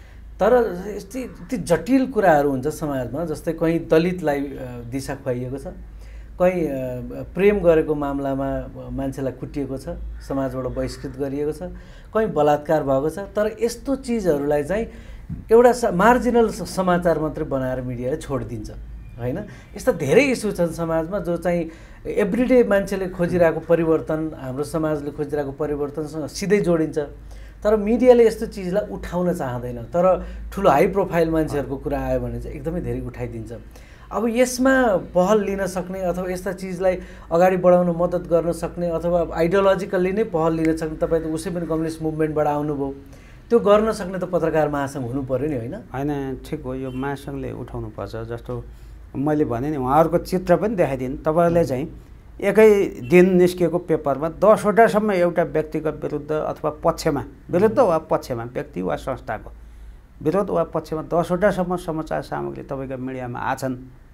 तर यस्तै यति जटिल कुराहरू हुन्छ समाजमा, जस्तै कहीँ दलितलाई दिशा खुवाइएको छ, कहीँ प्रेम गरेको मामलामा मान्छेलाई कुटिएको छ, समाजबाट बहिष्कृत गरिएको छ, कहीँ बलात्कार भएको छ। तर यस्तो चिजहरूलाई चाहिँ एउटा मार्जिनल समाचार मात्रै बनाएर मिडियाले छोडिदिन्छ होइन। यस्ता धेरै इस्यु छन् समाजमा जो चाहिँ एभ्रिडे मान्छेले खोजिरहेको परिवर्तन, हाम्रो समाजले खोजिरहेको परिवर्तनसँग सिधै जोडिन्छ। तर मिडियाले यस्तो चिजलाई उठाउन चाहँदैन। तर ठुलो हाई प्रोफाइल मान्छेहरूको कुरा आयो भने चाहिँ एकदमै धेरै उठाइदिन्छ। अब यसमा पहल लिन सक्ने अथवा यस्ता चिजलाई अगाडि बढाउन मद्दत गर्न सक्ने अथवा आइडियोलोजिकल्ली नै पहल लिन सक्ने, तपाईँ त उसै पनि कम्युनिस्ट मुभमेन्टबाट आउनुभयो, त्यो गर्न सक्ने त पत्रकार महासङ्घ हुनु पऱ्यो नि होइन? होइन, ठिक हो, यो महासङ्घले उठाउनु पर्छ। जस्तो मैले भने नि उहाँहरूको चित्र पनि देखाइदिनु। तपाईँहरूले चाहिँ एकै दिन निस्किएको पेपरमा दसवटासम्म एउटा व्यक्तिको विरुद्ध अथवा पक्षमा, विरुद्ध वा पक्षमा, व्यक्ति वा संस्थाको विरोध वा पक्षमा दसवटासम्म समाचार सामग्री तपाईँको मिडियामा आछन्।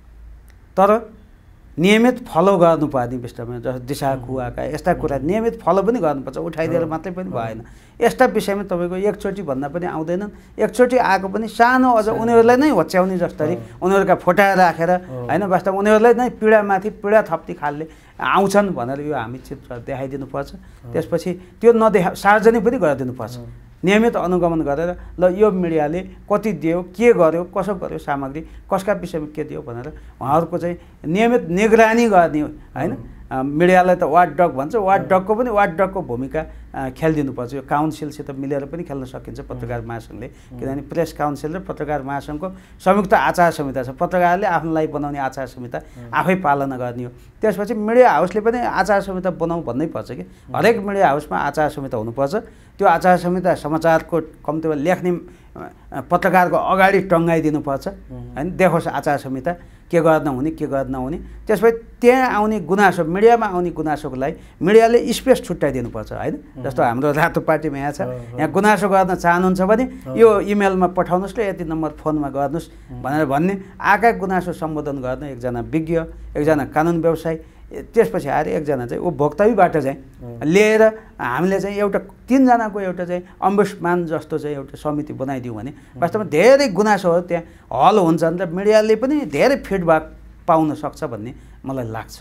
तर नियमित फलो गर्नुपर्ने विषयमा जस्तो दिशा खुवाका यस्ता कुरा नियमित फलो पनि गर्नुपर्छ, उठाइदिएर मात्रै पनि भएन। यस्ता विषयमा तपाईँको एकचोटि भन्दा पनि आउँदैनन्। एकचोटि आएको पनि सानो अझ उनीहरूलाई नै होच्याउने जस्तरी उनीहरूका फोटा राखेर होइन, वास्तव उनीहरूलाई नै पीडामाथि पीडा थप्ती खालले आउँछन् भनेर यो हामी चित्र देखाइदिनुपर्छ। त्यसपछि त्यो नदेखा सार्वजनिक पनि गरिदिनुपर्छ। नियमित अनुगमन गरेर ल यो मिडियाले कति दियो, के गर्यो, कसो गर्यो, सामग्री कसका विषयमा के दियो भनेर उहाँहरूको चाहिँ नियमित निगरानी गर्ने होइन। मिडियालाई त वाच डग भन्छ, वाच डगको पनि वाच डगको भूमिका खेलिदिनुपर्छ। यो काउन्सिलसित मिलेर पनि खेल्न सकिन्छ पत्रकार महासङ्घले, किनभने प्रेस काउन्सिल र पत्रकार महासङ्घको संयुक्त आचार संहिता छ। पत्रकारले आफ्नो लागि बनाउने आचार संहिता आफै पालना गर्ने हो। त्यसपछि मिडिया हाउसले पनि आचार संहिता बनाऊ भन्नै पर्छ कि हरेक मिडिया हाउसमा आचार संहिता हुनुपर्छ। त्यो आचार संहिता समाचारको कम्तीमा लेख्ने पत्रकारको अगाडि टङ्गाइदिनुपर्छ होइन, देखोस् आचार संहिता के गर्न हुने, के गर्न नहुने। त्यसपछि त्यहाँ आउने गुनासो, मिडियामा आउने गुनासोको लागि मिडियाले स्पेस छुट्याइदिनुपर्छ होइन। जस्तो हाम्रो रातो पार्टीमा यहाँ छ, यहाँ गुनासो गर्न चाहनुहुन्छ भने यो इमेलमा पठाउनुहोस् ल, यति नम्बर फोनमा गर्नुहोस् भनेर भन्ने। आएका गुनासो सम्बोधन गर्न एकजना विज्ञ, एकजना कानुन व्यवसायी, त्यसपछि आएर एकजना चाहिँ उपभोक्ताबाट चाहिँ लिएर हामीले चाहिँ एउटा तिनजनाको एउटा चाहिँ अम्बुड्सम्यान जस्तो चाहिँ एउटा समिति बनाइदिउँ भने वास्तवमा धेरै गुनासोहरू त्यहाँ हल हुन्छन् र मिडियाले पनि धेरै फिडब्याक पाउन सक्छ भन्ने मलाई लाग्छ।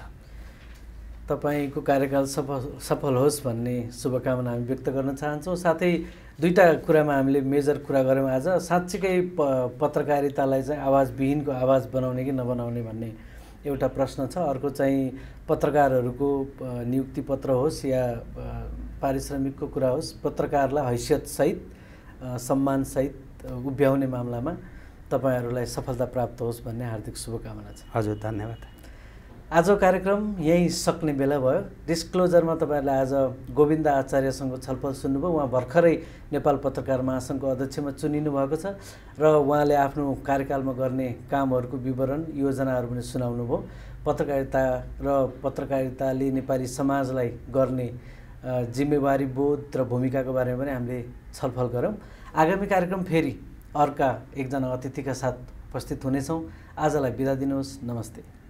तपाईँको कार्यकाल सफल सफल होस् भन्ने शुभकामना हामी व्यक्त गर्न चाहन्छौँ। साथै दुईटा कुरामा हामीले मेजर कुरा गऱ्यौँ आज। साँच्चीकै प पत्रकारितालाई चाहिँ आवाजविहीनको आवाज बनाउने कि नबनाउने भन्ने एउटा प्रश्न छ। अर्को चाहिँ पत्रकारहरूको नियुक्ति पत्र होस् या पारिश्रमिकको कुरा होस्, पत्रकारलाई हैसियतसहित सम्मानसहित उभ्याउने मामलामा तपाईँहरूलाई सफलता प्राप्त होस् भन्ने हार्दिक शुभकामना छ। हजुर, धन्यवाद। आजको कार्यक्रम यहीँ सक्ने बेला भयो। डिस्क्लोजरमा तपाईँहरूले आज गोविन्द आचार्यसँग छलफल सुन्नुभयो। उहाँ भर्खरै नेपाल पत्रकार महासङ्घको अध्यक्षमा चुनिनु भएको छ र उहाँले आफ्नो कार्यकालमा गर्ने कामहरूको विवरण योजनाहरू पनि सुनाउनु भयो। पत्रकारिता र पत्रकारिताले नेपाली समाजलाई गर्ने जिम्मेवारी बोध र भूमिकाको बारेमा पनि हामीले छलफल गऱ्यौँ। आगामी कार्यक्रम फेरि अर्का एकजना अतिथिका साथ उपस्थित हुनेछौँ। आजलाई बिदा दिनुहोस्। नमस्ते।